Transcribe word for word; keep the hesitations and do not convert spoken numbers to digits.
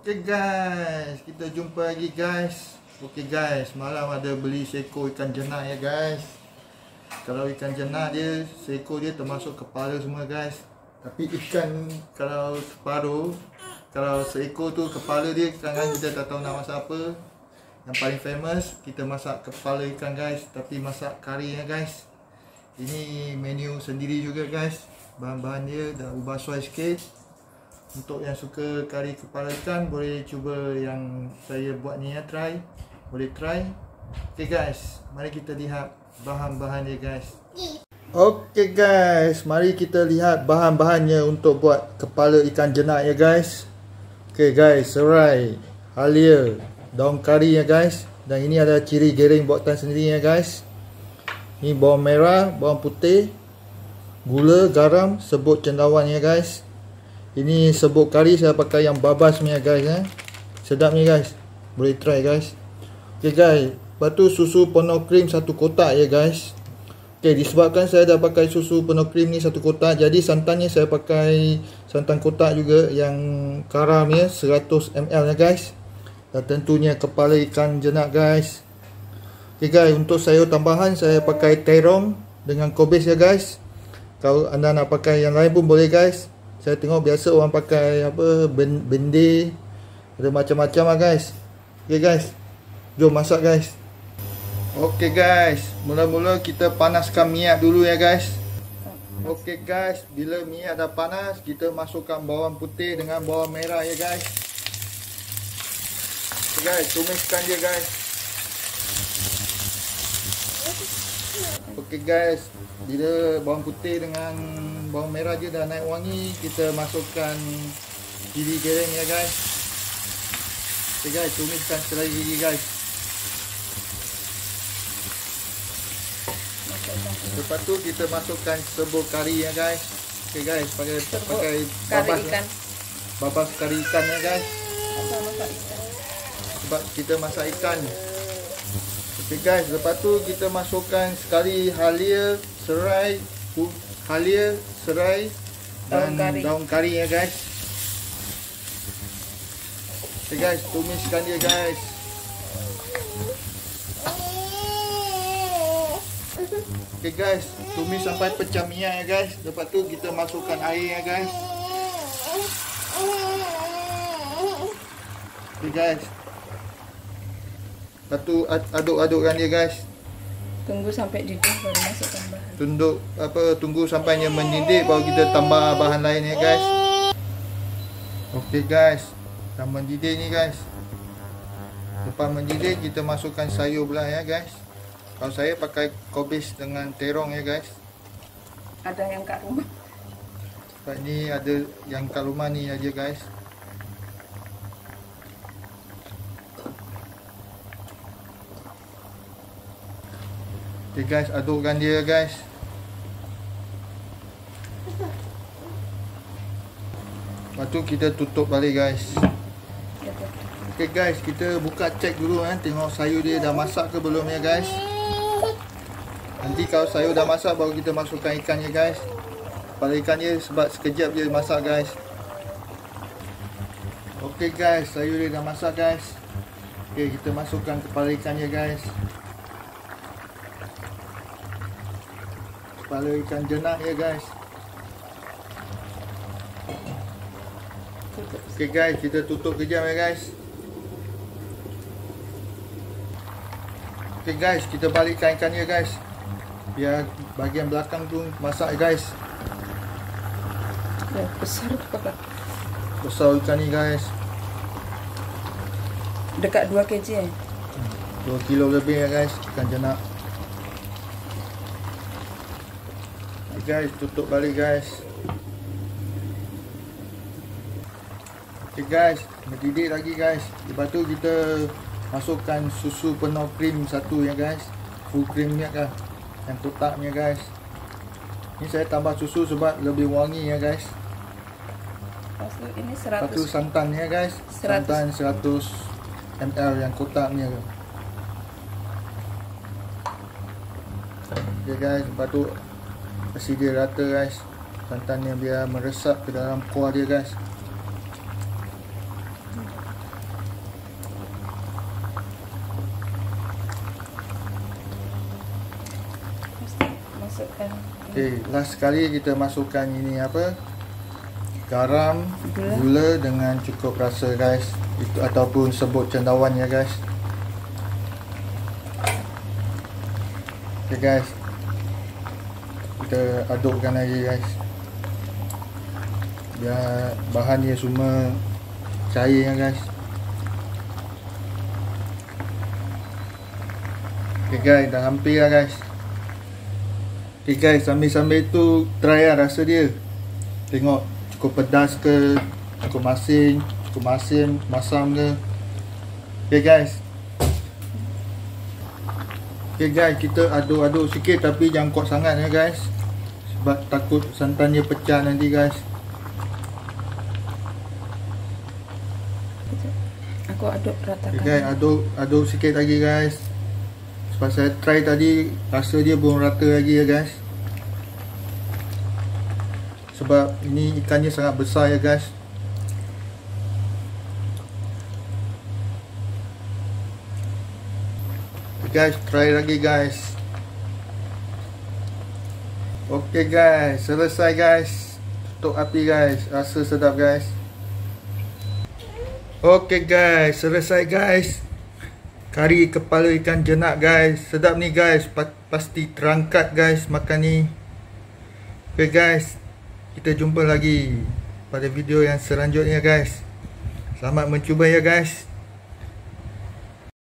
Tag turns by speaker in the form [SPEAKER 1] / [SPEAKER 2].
[SPEAKER 1] Okey guys, kita jumpa lagi guys. Okey guys, malam ada beli seekor ikan jenak ya guys. Kalau ikan jenak dia, seekor dia termasuk kepala semua guys. Tapi ikan kalau separuh, kalau seekor tu kepala dia kadang kita tak tahu nak masak apa. Yang paling famous kita masak kepala ikan guys, tapi masak kari ya guys. Ini menu sendiri juga guys. Bahan-bahan dia dah ubah suai sikit. Untuk yang suka kari kepala ikan boleh cuba yang saya buat ni ya, try. Boleh try. Okay guys, mari kita lihat bahan-bahan dia guys. Okay guys, mari kita lihat bahan-bahannya untuk buat kepala ikan jenak ya guys. Okay guys, serai, halia, daun kari ya guys. Dan ini ada ciri gering buatan sendiri ya guys. Ini bawang merah, bawang putih, gula, garam, sebut cendawan ya guys. Ini sebut kari saya pakai yang babas ni ya guys eh. Sedap ni guys. Boleh try guys. Okay guys, lepas tu susu penuh krim satu kotak ya guys. Okay, disebabkan saya dah pakai susu penuh krim ni satu kotak, jadi santannya saya pakai santan kotak juga yang karam ya, seratus mililiter ya guys. Dan tentunya kepala ikan jenak guys. Okay guys, untuk sayur tambahan saya pakai terong dengan kobis ya guys. Kalau anda nak pakai yang lain pun boleh guys. Saya tengok biasa orang pakai apa, bendi, ada macam-macam lah guys. Okay guys, jom masak guys. Okay guys, mula-mula kita panaskan minyak dulu ya guys. Okay guys, bila minyak dah panas, kita masukkan bawang putih dengan bawang merah ya guys. Okay guys, tumiskan dia guys. Okay guys, bila bawang putih dengan bawang merah je dah naik wangi, kita masukkan cili gereng ya guys. Okay guys, tumiskan sekali lagi guys. Lepas tu kita masukkan serbuk kari ya guys. Okay guys, pakai pakai babas ikan. Babas kari ikan ya guys.
[SPEAKER 2] Asal masak ikan.
[SPEAKER 1] Sebab kita masak ikan. Okay guys, lepas tu kita masukkan sekali halia, serai, halia, serai dan daun kari, daun kari ya guys. Okay guys, tumiskan dia guys. Okay guys, tumis sampai pecah minyak ya guys. Lepas tu kita masukkan air ya guys. Okay guys, lepas tu aduk-adukkan dia guys.
[SPEAKER 2] Tunggu sampai didih baru masukkan bahan.
[SPEAKER 1] Tunduk apa tunggu sampai dia mendidih baru kita tambah bahan lain ya guys. Okey guys, dah mendidih ni guys. Lepas mendidih kita masukkan sayur pula ya guys. Kalau saya pakai kobis dengan terong ya guys.
[SPEAKER 2] Ada yang kat rumah.
[SPEAKER 1] Sebab ni ada yang kat rumah ni aja guys. Okay guys, adukkan dia guys. Lepas tu kita tutup balik guys. Okay guys, kita buka cek dulu eh, tengok sayur dia dah masak ke belum ya guys. Nanti kalau sayur dah masak baru kita masukkan ikan ya guys. Kepala ikan dia sebab sekejap je masak guys. Okay guys, sayur dia dah masak guys. Okay, kita masukkan kepala ikan ya guys. Kepala ikan jenak ya guys. Okay guys, kita tutup kejap ya guys. Okay guys, kita balikkan ikan ya guys. Biar bahagian belakang tu masak ya guys.
[SPEAKER 2] Ya, besar apa?
[SPEAKER 1] Besar ikan ni guys.
[SPEAKER 2] Dekat dua kilogram eh?
[SPEAKER 1] dua kilo lebih ya guys, ikan jenak. Okay guys, tutup balik guys. Okay guys, mendidih lagi guys. Lepas tu kita masukkan susu penuh krim satu ya guys. Full cream milk lah, yang kotaknya guys. Ni saya tambah susu sebab lebih wangi ya guys.
[SPEAKER 2] Ini seratus.
[SPEAKER 1] Lepas tu santan ya guys. Santan seratus mililiter yang kotaknya. Okay guys, lepas tu kasih dia rata guys. Santannya biar meresap ke dalam kuah dia guys.
[SPEAKER 2] masukkan
[SPEAKER 1] Okey, last sekali kita masukkan ini apa? Garam,
[SPEAKER 2] Gula.
[SPEAKER 1] gula dengan cukup rasa guys. Itu ataupun sebut cendawan ya guys. Okey guys. Kita adukkan lagi guys. Biar bahan dia semua cair ya guys. Okey guys, dah hampir lah guys. Okey guys, sambil-sambil tu try lah rasa dia. Tengok cukup pedas ke, cukup masin, cukup masin, masam ke. Okey guys. Okey guys, kita aduk-aduk sikit tapi jangan kuat sangat ya guys. Sebab takut santan dia pecah nanti guys.
[SPEAKER 2] aku aduk ratakan.
[SPEAKER 1] Okey guys, aduk aduk sikit lagi guys. Sebab saya try tadi rasa dia belum rata lagi ya guys. Sebab ini ikannya sangat besar ya guys. Okay guys, try lagi guys. Okay guys, selesai guys. Tutup api guys. Rasa sedap guys. Okay guys, selesai guys. Kari kepala ikan jenak guys. Sedap ni guys. Pasti terangkat guys makan ni. Okay guys, kita jumpa lagi pada video yang selanjutnya guys. Selamat mencuba ya guys.